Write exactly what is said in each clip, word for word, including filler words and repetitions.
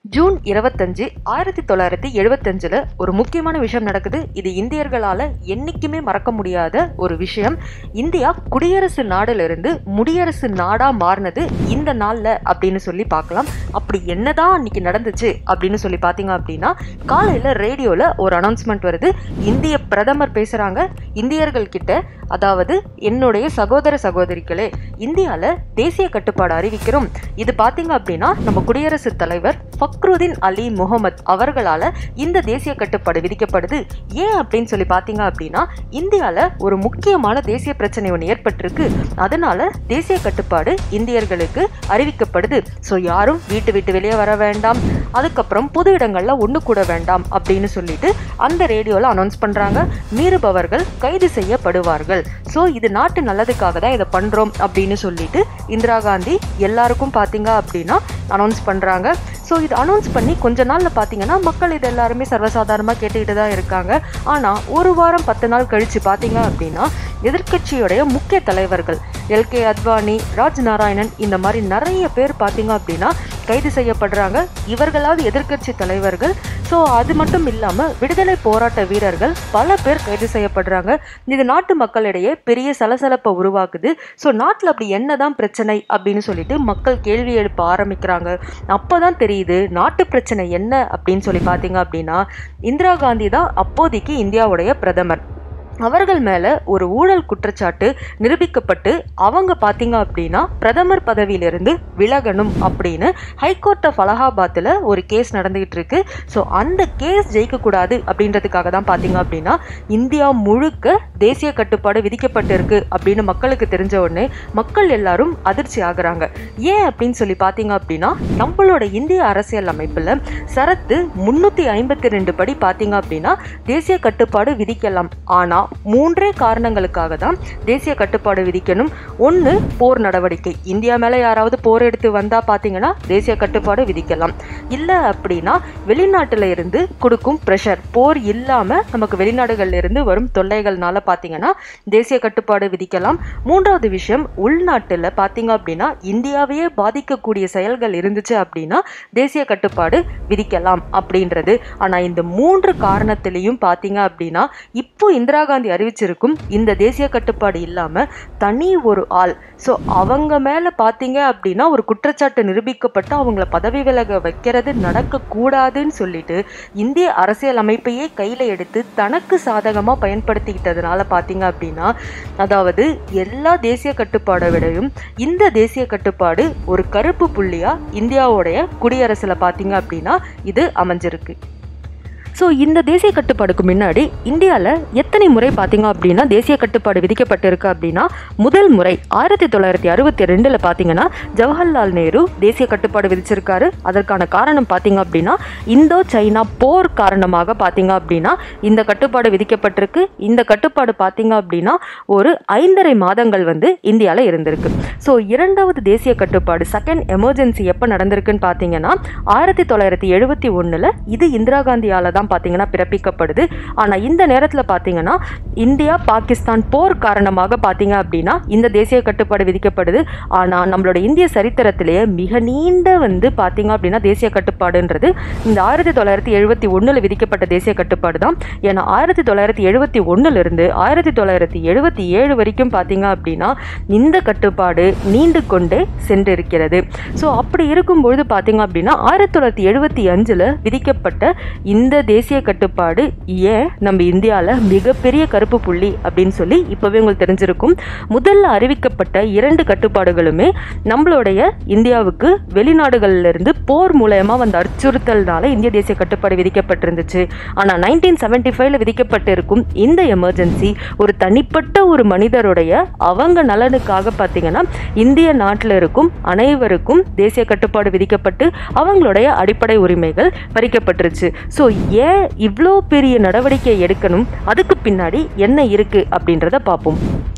June இருபத்தஞ்சு ஆயிரத்தி தொள்ளாயிரத்தி எழுபத்தஞ்சுல ஒரு முக்கியமான விஷயம் நடக்குது. இது இந்தியர்களால என்னைக்குமே மறக்க முடியாத ஒரு விஷயம். இந்தியா குடியரசு நாடுல இருந்து முடியரசு நாடா மாறினது இந்த நாள்ல அப்படின்னு சொல்லி பார்க்கலாம். அப்படி என்னதான் அன்னைக்கு நடந்துச்சு அப்படின்னு சொல்லி பார்த்தீங்க அப்படின்னா, காலையில ரேடியோல ஒரு அனௌன்ஸ்மெண்ட் வருது. இந்திய பிரதமர் பேசுறாங்க இந்தியர்கள் கிட்ட, அதாவது என்னுடைய சகோதர சகோதரிகளே, இந்தியால தேசிய கட்டுப்பாடு அறிவிக்கிறோம். இது பார்த்தீங்க அப்படின்னா நம்ம குடியரசுத் தலைவர் ஃபக்ருதீன் அலி முகமது அவர்களால இந்த தேசிய கட்டுப்பாடு விதிக்கப்படுது. ஏன் அப்படின்னு சொல்லி பார்த்தீங்க அப்படின்னா, இந்தியால ஒரு முக்கியமான தேசிய பிரச்சனை ஒன்று ஏற்பட்டிருக்கு. அதனால தேசிய கட்டுப்பாடு இந்தியர்களுக்கு அறிவிக்கப்படுது. ஸோ யாரும் வீட்டு விட்டு வெளியே வர வேண்டாம், அதுக்கப்புறம் பொது இடங்கள்ல ஒன்று கூட வேண்டாம் அப்படின்னு சொல்லிட்டு அந்த ரேடியோல அனௌன்ஸ் பண்றாங்க. மீறுபவர்கள் கைது செய்யப்படுவார்கள். ஸோ இது நாட்டு நல்லதுக்காக தான் இதை பண்றோம் அப்படின்னு சொல்லிட்டு இந்திரா காந்தி எல்லாருக்கும் பார்த்தீங்க அப்படின்னா அனௌன்ஸ் பண்றாங்க. ஸோ இது அனௌன்ஸ் பண்ணி கொஞ்ச நாளில் பார்த்தீங்கன்னா மக்கள் இது எல்லாருமே சர்வசாதாரணமாக கேட்டுக்கிட்டு தான் இருக்காங்க. ஆனால் ஒரு வாரம் பத்து நாள் கழித்து பார்த்தீங்க அப்படின்னா எதிர்கட்சியுடைய முக்கிய தலைவர்கள் எல் கே அத்வானி, ராஜ் நாராயணன், இந்த மாதிரி நிறைய பேர் பார்த்தீங்க அப்படின்னா கைது செய்யப்படுறாங்க. இவர்களாவது எதிர்கட்சி தலைவர்கள். ஸோ அது மட்டும் இல்லாமல் விடுதலை போராட்ட வீரர்கள் பல பேர் கைது செய்யப்படுறாங்க. இது நாட்டு மக்களிடையே பெரிய சலசலப்பை உருவாக்குது. ஸோ நாட்டில் அப்படி என்னதான் பிரச்சனை அப்படின்னு சொல்லிட்டு மக்கள் கேள்வி எழுப்ப ஆரம்பிக்கிறாங்க. அப்போதான் தெரியுது நாட்டு பிரச்சனை என்ன அப்படின்னு சொல்லி பார்த்தீங்க அப்படின்னா, இந்திரா காந்தி தான் அப்போதைக்கு இந்தியாவுடைய பிரதமர். அவர்கள் மேலே ஒரு ஊழல் குற்றச்சாட்டு நிரூபிக்கப்பட்டு அவங்க பார்த்தீங்க அப்படின்னா பிரதமர் பதவியிலிருந்து விலகணும் அப்படின்னு ஹைகோர்ட் ஆஃப் அலகாபாத்தில் ஒரு கேஸ் நடந்துகிட்டு இருக்கு. ஸோ அந்த கேஸ் ஜெயிக்கக்கூடாது அப்படின்றதுக்காக தான் பார்த்தீங்க அப்படின்னா இந்தியா முழுக்க தேசிய கட்டுப்பாடு விதிக்கப்பட்டிருக்கு அப்படின்னு மக்களுக்கு தெரிஞ்ச உடனே மக்கள் எல்லாரும் அதிர்ச்சி ஆகுறாங்க. ஏன் அப்படின்னு சொல்லி பார்த்தீங்க அப்படின்னா, நம்மளோட இந்திய அரசியல் அமைப்பில் சரத்து முன்னூற்றி ஐம்பத்தி ரெண்டு படி பார்த்தீங்க அப்படின்னா தேசிய கட்டுப்பாடு விதிக்கலாம். ஆனால் மூன்றே காரணங்களுக்காக தான் தேசிய கட்டுப்பாடு விதிக்கணும். ஒன்று, போர் நடவடிக்கை. இந்தியா மேலே யாராவது போர் எடுத்து வந்தா பார்த்தீங்கன்னா தேசிய கட்டுப்பாடு விதிக்கலாம். இல்லை அப்படின்னா வெளிநாட்டில் இருந்து கொடுக்கும் ப்ரெஷர், போர் இல்லாமல் நமக்கு வெளிநாடுகள்ல இருந்து வரும் தொல்லைகள்னால பார்த்தீங்கன்னா தேசிய கட்டுப்பாடு விதிக்கலாம். மூன்றாவது விஷயம், உள்நாட்டில் பார்த்தீங்க அப்படின்னா இந்தியாவையே பாதிக்கக்கூடிய செயல்கள் இருந்துச்சு அப்படின்னா தேசிய கட்டுப்பாடு விதிக்கலாம் அப்படின்றது. ஆனால் இந்த மூன்று காரணத்திலையும் பார்த்தீங்க அப்படின்னா இப்போ இந்திரா காந்தி அறிவிச்சிருக்கும் இந்த தேசிய கட்டுப்பாடு இல்லாம தனி ஒரு ஆள், ஸோ அவங்க மேல பாத்தீங்க அப்படின்னா ஒரு குற்றச்சாட்டு நிரூபிக்கப்பட்டு அவங்கள பதவி விலக வைக்கிறது நடக்க கூடாதுன்னு சொல்லிட்டு இந்திய அரசியல் அமைப்பையே கையில எடுத்து தனக்கு சாதகமா பயன்படுத்திக்கிட்டதுனால பாத்தீங்க அப்படின்னா, அதாவது எல்லா தேசிய கட்டுப்பாடை விடையும் இந்த தேசிய கட்டுப்பாடு ஒரு கருப்பு புள்ளியா இந்தியாவுடைய குடியரசுல பாத்தீங்க அப்படின்னா இது அமைஞ்சிருக்கு. ஸோ இந்த தேசிய கட்டுப்பாடுக்கு முன்னாடி இந்தியாவில் எத்தனை முறை பார்த்தீங்க அப்படின்னா தேசிய கட்டுப்பாடு விதிக்கப்பட்டிருக்கு அப்படின்னா, முதல் முறை ஆயிரத்தி தொள்ளாயிரத்தி அறுபத்தி ரெண்டில் பார்த்தீங்கன்னா ஜவஹர்லால் நேரு தேசிய கட்டுப்பாடு விதிச்சிருக்காரு. அதற்கான காரணம் பார்த்தீங்க அப்படின்னா இந்தோ சைனா போர் காரணமாக பார்த்தீங்க அப்படின்னா இந்த கட்டுப்பாடு விதிக்கப்பட்டிருக்கு. இந்த கட்டுப்பாடு பார்த்தீங்க அப்படின்னா ஒரு ஐந்தரை மாதங்கள் வந்து இந்தியாவில் இருந்திருக்கு. ஸோ இரண்டாவது தேசிய கட்டுப்பாடு செகண்ட் எமர்ஜென்சி எப்போ நடந்திருக்குன்னு பார்த்தீங்கன்னா ஆயிரத்தி தொள்ளாயிரத்தி எழுபத்தி ஒன்றில் இது இந்திரா காந்தியால் தான் பார்த்தீங்கன்னா பிறப்பிக்கப்படுது. ஆனால் இந்த நேரத்தில் பார்த்தீங்கன்னா இந்தியா பாகிஸ்தான் போர் காரணமாக பார்த்தீங்க அப்படின்னா இந்த தேசிய கட்டுப்பாடு விதிக்கப்படுது. ஆனால் நம்மளோட இந்திய சரித்திரத்திலேயே மிக நீண்ட வந்து பார்த்தீங்க அப்படின்னா தேசிய கட்டுப்பாடுன்றது இந்த ஆயிரத்தி தொள்ளாயிரத்தி எழுபத்தி ஒன்றில் விதிக்கப்பட்ட தேசிய கட்டுப்பாடு தான். ஏன்னா ஆயிரத்தி தொள்ளாயிரத்தி எழுபத்தி ஒன்றிலிருந்து ஆயிரத்தி தொள்ளாயிரத்தி எழுபத்தி ஏழு வரைக்கும் பார்த்தீங்க அப்படின்னா இந்த கட்டுப்பாடு நீண்டு கொண்டே சென்றிருக்கிறது. ஸோ அப்படி இருக்கும்பொழுது பார்த்தீங்க அப்படின்னா ஆயிரத்தி தொள்ளாயிரத்தி எழுபத்தி அஞ்சில் விதிக்கப்பட்ட இந்த தேசிய கட்டுப்பாடு ஏன் நம்ம இந்தியாவில் மிகப்பெரிய கருப்பு புள்ளி அப்படின்னு சொல்லி இப்போவே உங்களுக்கு தெரிஞ்சிருக்கும். முதல்ல அறிவிக்கப்பட்ட இரண்டு கட்டுப்பாடுகளுமே நம்மளுடைய இந்தியாவுக்கு வெளிநாடுகளிலிருந்து போர் மூலயமா வந்த அச்சுறுத்தல்னால இந்திய தேசிய கட்டுப்பாடு விதிக்கப்பட்டிருந்துச்சு. ஆனால் நைன்டீன் செவன்டி ஃபைவ்ல விதிக்கப்பட்டிருக்கும் இந்த எமர்ஜென்சி ஒரு தனிப்பட்ட ஒரு மனிதருடைய அவங்க நலனுக்காக பார்த்தீங்கன்னா இந்திய நாட்டில் இருக்கும் அனைவருக்கும் தேசிய கட்டுப்பாடு விதிக்கப்பட்டு அவங்களுடைய அடிப்படை உரிமைகள் பறிக்கப்பட்டுருச்சு. ஸோ ஏன் இவ்வளோ பெரிய நடவடிக்கை எடுக்கணும், அதுக்கு பின்னாடி என்ன இருக்கு அப்படின்றத பார்ப்போம்.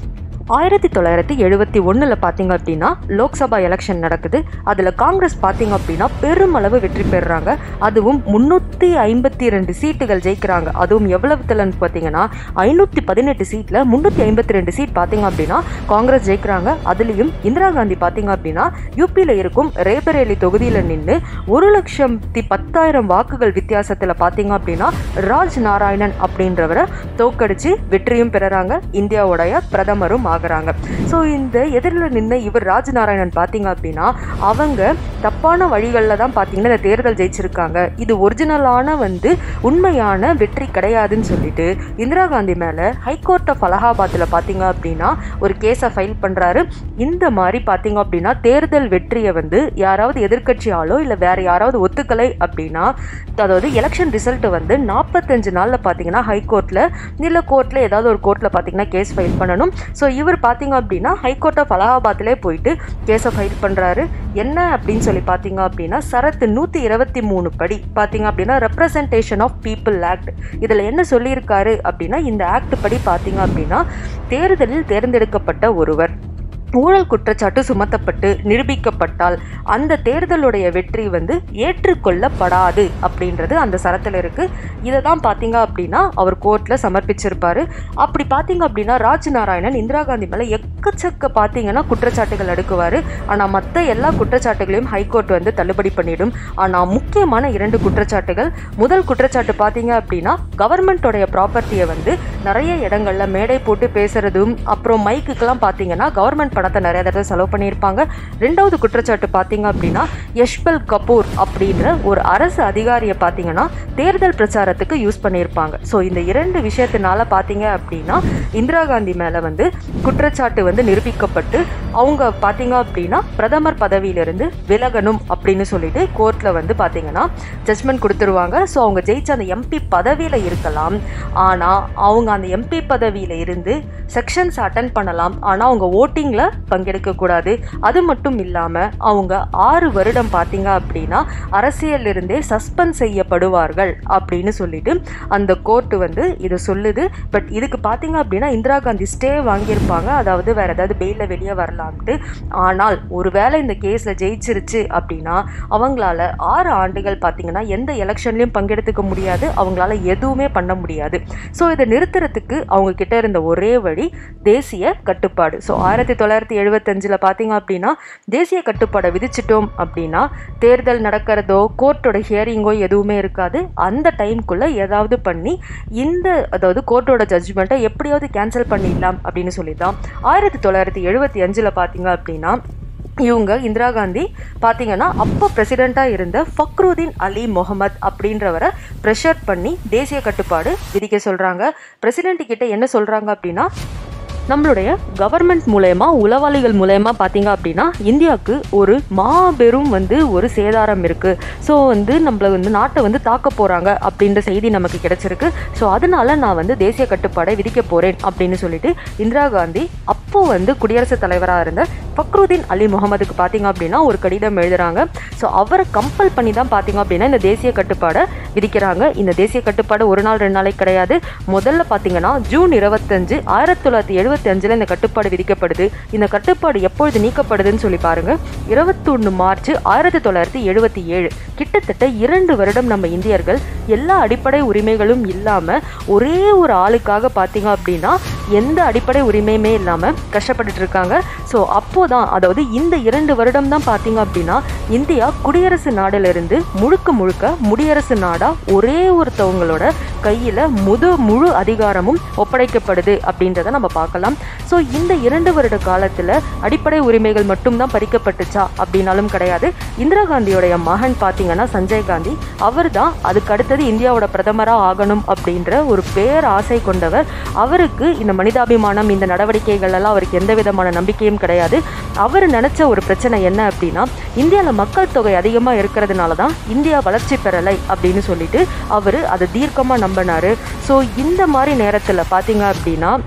ஆயிரத்தி தொள்ளாயிரத்தி எழுபத்தி ஒன்றில் பார்த்தீங்க அப்படின்னா லோக்சபா எலெக்ஷன் நடக்குது. அதில் காங்கிரஸ் பார்த்தீங்க அப்படின்னா பெருமளவு வெற்றி பெறுறாங்க. அதுவும் முந்நூற்றி ஐம்பத்தி ரெண்டு சீட்டுகள் ஜெயிக்கிறாங்க. அதுவும் எவ்வளவுலன்னு பார்த்தீங்கன்னா ஐநூற்றி பதினெட்டு சீட்டில் முந்நூற்றி ஐம்பத்தி ரெண்டு சீட் பார்த்தீங்க அப்படின்னா காங்கிரஸ் ஜெயிக்கிறாங்க. அதுலேயும் இந்திரா காந்தி பார்த்தீங்க அப்படின்னா யூபியில் இருக்கும் ரேபரேலி தொகுதியில் நின்று ஒரு லட்சத்தி பத்தாயிரம் வாக்குகள் வித்தியாசத்தில் பார்த்தீங்க அப்படின்னா ராஜ் நாராயணன் அப்படின்றவரை தோக்கடிச்சு வெற்றியும் பெறுறாங்க. இந்தியாவுடைய பிரதமரும் ஆகிறாங்க. ஸோ இந்த எதிரில் நின்று இவர் ராஜ் நாராயணன் பார்த்தீங்க அப்படின்னா அவங்க தப்பான வழிகளில் தான் பார்த்தீங்கன்னா இந்த தேர்தல் ஜெயிச்சிருக்காங்க, இது ஒரிஜினலான வந்து உண்மையான வெற்றி கிடையாதுன்னு சொல்லிட்டு இந்திரா காந்தி மேலே ஹைகோர்ட் ஆஃப் அலகாபாத்தில் பார்த்தீங்க அப்படின்னா ஒரு கேஸை ஃபைல் பண்ணுறாரு. இந்த மாதிரி பார்த்தீங்க அப்படின்னா தேர்தல் வெற்றியை வந்து யாராவது எதிர்கட்சியாலோ இல்லை வேற யாராவது ஒத்துக்கலை அப்படின்னா, அதாவது எலெக்ஷன் ரிசல்ட் வந்து நாற்பத்தஞ்சு நாளில் பார்த்தீங்கன்னா ஹைகோர்ட்டில் இல்லை கோர்ட்டில் ஏதாவது ஒரு கோர்ட்டில் பார்த்தீங்கன்னா கேஸ் ஃபைல் பண்ணணும். ஸோ இவர் பார்த்தீங்க அப்படின்னா ஹைகோர்ட் ஆஃப் அலகாபாத்திலே போயிட்டு கேஸை ஃபைல் பண்ணுறாரு. என்ன அப்படின்னு சொல்லி பார்த்தீங்க அப்படின்னா சரத்து நூற்றி இருபத்தி மூணு படி பார்த்தீங்க அப்படின்னா ரெப்ரசன்டேஷன் ஆஃப் பீப்புள் ஆக்ட், இதில் என்ன சொல்லியிருக்காரு அப்படின்னா இந்த ஆக்ட் படி பார்த்தீங்க அப்படின்னா தேர்தலில் தேர்ந்தெடுக்கப்பட்ட ஒருவர் ஊழல் குற்றச்சாட்டு சுமத்தப்பட்டு நிரூபிக்கப்பட்டால் அந்த தேர்தலுடைய வெற்றி வந்து ஏற்றுக்கொள்ளப்படாது அப்படின்றது அந்த சரத்தில் இருக்குது. இதை தான் பார்த்தீங்க அப்படின்னா அவர் கோர்ட்டில் சமர்ப்பிச்சிருப்பார். அப்படி பார்த்தீங்க அப்படின்னா ராஜ் நாராயணன் இந்திரா காந்தி மேலே எக்கச்சக்க பார்த்தீங்கன்னா குற்றச்சாட்டுகள் அடுக்குவார். ஆனால் மற்ற எல்லா குற்றச்சாட்டுகளையும் ஹைகோர்ட் வந்து தள்ளுபடி பண்ணிடும். ஆனால் முக்கியமான இரண்டு குற்றச்சாட்டுகள், முதல் குற்றச்சாட்டு பார்த்தீங்க அப்படின்னா கவர்மெண்ட்டோடைய ப்ராப்பர்ட்டியை வந்து நிறைய இடங்களில் மேடை போட்டு பேசுறதும் அப்புறம் மைக்குக்கெல்லாம் பார்த்தீங்கன்னா கவர்மெண்ட் பணத்தை நிறைய தடவை செலவு பண்ணியிருப்பாங்க. ரெண்டாவது குற்றச்சாட்டு பார்த்தீங்க அப்படின்னா யஷ்பால் கபூர் அப்படின்ற ஒரு அரசு அதிகாரியை பார்த்தீங்கன்னா தேர்தல் பிரச்சாரத்துக்கு யூஸ் பண்ணியிருப்பாங்க. ஸோ இந்த இரண்டு விஷயத்தினால பார்த்தீங்க அப்படின்னா இந்திரா காந்தி மேலே வந்து குற்றச்சாட்டு வந்து நிரூபிக்கப்பட்டு அவங்க பார்த்தீங்க அப்படின்னா பிரதமர் பதவியிலிருந்து விலகணும் அப்படின்னு சொல்லிட்டு கோர்ட்டில் வந்து பார்த்தீங்கன்னா ஜட்ஜ்மெண்ட் கொடுத்துருவாங்க. ஸோ அவங்க ஜெயிச்ச அந்த எம்பி பதவியில் இருக்கலாம், ஆனால் அவங்க அந்த எம்பி பதவியில் இருந்து செக்ஷன்ஸ் அட்டன் பண்ணலாம், ஆனால் அவங்க ஓட்டிங்கில் பங்கெடுக்கக்கூடாது. அது மட்டும் இல்லாமல் அவங்க ஆறு வருடம் பார்த்தீங்க அப்படின்னா அரசியலிருந்தே சஸ்பெண்ட் செய்யப்படுவார்கள் அப்படின்னு சொல்லிட்டு அந்த கோர்ட்டு வந்து இதை சொல்லுது. பட் இதுக்கு பார்த்தீங்க அப்படின்னா இந்திரா காந்தி ஸ்டே வாங்கியிருப்பாங்க, அதாவது வேற ஏதாவது பெயிலில் வெளியே வரலாம்ட்டு. ஆனால் ஒருவேளை இந்த கேஸில் ஜெயிச்சிருச்சு அப்படின்னா அவங்களால ஆறு ஆண்டுகள் பார்த்தீங்கன்னா எந்த எலெக்ஷன்லையும் பங்கெடுத்துக்க முடியாது, அவங்களால எதுவுமே பண்ண முடியாது. ஸோ இதை நிறுத்துறதுக்கு அவங்க கிட்ட இருந்த ஒரே வழி தேசிய கட்டுப்பாடு. ஸோ ஆயிரத்தி தொள்ளாயிரத்தி எழுபத்தஞ்சில் பார்த்தீங்க அப்படின்னா தேசிய கட்டுப்பாடை விதிச்சிட்டோம் அப்படின்னா தேர்தல் நடக்கிறதோ கோர்ட்டோட ஹியரிங்கோ எதுவுமே இருக்காது. அந்த டைம்குள்ளே ஏதாவது பண்ணி இந்த அதாவது கோர்ட்டோட ஜட்ஜ்மெண்ட்டை எப்படியாவது கேன்சல் பண்ணிடலாம் அப்படின்னு சொல்லி தான் ஆயிரத்தி தொள்ளாயிரத்தி எழுபத்தி அஞ்சில் பார்த்தீங்க அப்படின்னா இவங்க இந்திரா காந்தி பார்த்தீங்கன்னா அப்போ பிரசிடெண்ட்டாக இருந்த ஃபக்ருதீன் அலி முகமது அப்படின்றவரை ப்ரெஷர் பண்ணி தேசிய கட்டுப்பாடு விதிக்க சொல்கிறாங்க. பிரசிடென்ட் கிட்ட என்ன சொல்கிறாங்க அப்படின்னா நம்மளுடைய கவர்மெண்ட் மூலயமா உளவாளிகள் மூலயமா பார்த்தீங்க அப்படின்னா இந்தியாவுக்கு ஒரு மாபெரும் வந்து ஒரு சேதாரம் இருக்குது. ஸோ வந்து நம்மளை வந்து நாட்டை வந்து தாக்க போகிறாங்க அப்படின்ற செய்தி நமக்கு கிடைச்சிருக்கு. ஸோ அதனால நான் வந்து தேசிய கட்டுப்பாடை விதிக்க போகிறேன் அப்படின்னு சொல்லிட்டு இந்திரா காந்தி அப்போது வந்து குடியரசுத் தலைவராக இருந்த ஃபக்ருதீன் அலி முகமதுக்கு பார்த்தீங்க அப்படின்னா ஒரு கடிதம் எழுதுகிறாங்க. ஸோ அவரை கம்பல் பண்ணி தான் பார்த்தீங்க அப்படின்னா இந்த தேசிய கட்டுப்பாடை விதிக்கிறாங்க. இந்த தேசிய கட்டுப்பாடு ஒரு நாள் ரெண்டு நாளைக்கு கிடையாது. முதல்ல பார்த்தீங்கன்னா ஜூன் இருபத்தஞ்சு ஆயிரத்தி தொள்ளாயிரத்தி எழுபத்தி அஞ்சில் இந்த கட்டுப்பாடு விதிக்கப்படுது. இந்த கட்டுப்பாடு எப்பொழுது நீக்கப்படுதுன்னு சொல்லி பாருங்க, இருபத்தி ஒன்று மார்ச் ஆயிரத்தி தொள்ளாயிரத்தி எழுபத்தி ஏழு. கிட்டத்தட்ட இரண்டு வருடம் நம்ம இந்தியர்கள் எல்லா அடிப்படை உரிமைகளும் இல்லாமல் ஒரே ஒரு ஆளுக்காக பார்த்தீங்க அப்படின்னா எந்த அடிப்படை உரிமையுமே இல்லாமல் கஷ்டப்பட்டுட்டு இருக்காங்க. ஸோ அப்போதான் அதாவது இந்த இரண்டு வருடம் தான் பார்த்தீங்க அப்படின்னா இந்தியா குடியரசு நாடிலிருந்து முழுக்க முழுக்க முடியரசு நாடா ஒரே ஒருத்தவங்களோட கையில் முது முழு அதிகாரமும் ஒப்படைக்கப்படுது அப்படின்றத நம்ம பார்க்கலாம். ஸோ இந்த இரண்டு வருட காலத்தில் அடிப்படை உரிமைகள் மட்டும்தான் பறிக்கப்பட்டுச்சா அப்படின்னாலும் கிடையாது. இந்திரா காந்தியோடைய மகன் பார்த்தீங்கன்னா சஞ்சய் காந்தி, அவர் தான் அதுக்கு அடுத்தது இந்தியாவோட பிரதமராக ஆகணும் அப்படின்ற ஒரு பேர் ஆசை கொண்டவர். அவருக்கு இந்த மனிதாபிமானம் இந்த நடவடிக்கைகள் எல்லாம் அவருக்கு எந்த விதமான நம்பிக்கையும் கிடையாது. அவர் நினைச்ச ஒரு பிரச்சனை என்ன அப்படின்னா இந்தியாவில் மக்கள் தொகை அதிகமாக இருக்கிறதுனால தான் இந்தியா வளர்ச்சி பெறலை அப்படின்னு சொல்லிட்டு அவர் அதை தீர்க்கமாக நம்பினார். ஸோ இந்த மாதிரி நேரத்தில் பார்த்தீங்க அப்படின்னா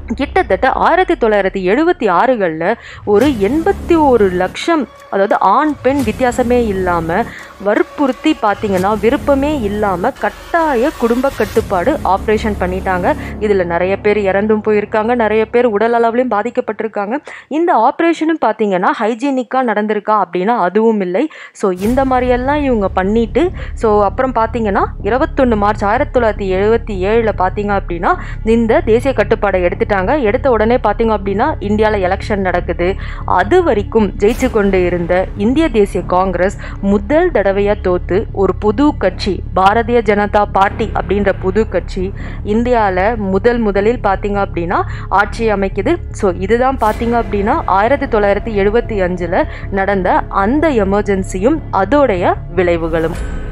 கிட்டத்தட்ட ஆயிரத்தி தொள்ளாயிரத்தி எழுபத்தி ஆறுகளில் ஒரு எண்பத்தி ஒரு லட்சம், அதாவது ஆண் பெண் வித்தியாசமே இல்லாமல் வற்புறுத்தி பார்த்தீங்கன்னா விருப்பமே இல்லாமல் கட்டாய குடும்ப கட்டுப்பாடு ஆப்ரேஷன் பண்ணிட்டாங்க. இதில் நிறைய பேர் இறந்தும் போயிருக்காங்க, நிறைய பேர் உடல் அளவுலையும் பாதிக்கப்பட்டிருக்காங்க. இந்த ஆப்ரேஷனும் பார்த்தீங்கன்னா ஹைஜீனிக்காக நடந்திருக்கா அப்படின்னா அதுவும் இல்லை. ஸோ இந்த மாதிரியெல்லாம் இவங்க பண்ணிட்டு ஸோ அப்புறம் பார்த்தீங்கன்னா இருபத்தொன்று மார்ச் ஆயிரத்தி தொள்ளாயிரத்தி எழுபத்தி ஏழில் பார்த்தீங்க அப்படின்னா இந்த தேசிய கட்டுப்பாடை எடுத்துட்டாங்க. எடுத்த உடனே பார்த்தீங்க அப்படின்னா இந்தியாவில் எலெக்ஷன் நடக்குது. அது வரைக்கும் ஜெயிச்சு கொண்டு இருந்த இந்திய தேசிய காங்கிரஸ் முதல் தடவையாக தோத்து ஒரு புது கட்சி, பாரதிய ஜனதா பார்ட்டி அப்படின்ற புது கட்சி இந்தியாவில் முதல் முதலில் பார்த்தீங்க அப்படின்னா ஆட்சி அமைக்குது. ஸோ இதுதான் பார்த்தீங்க அப்படின்னா ஆயிரத்தி தொள்ளாயிரத்தி எழுபத்தி அஞ்சில் நடந்த அந்த எமர்ஜென்சியும் அதோடைய விளைவுகளும்.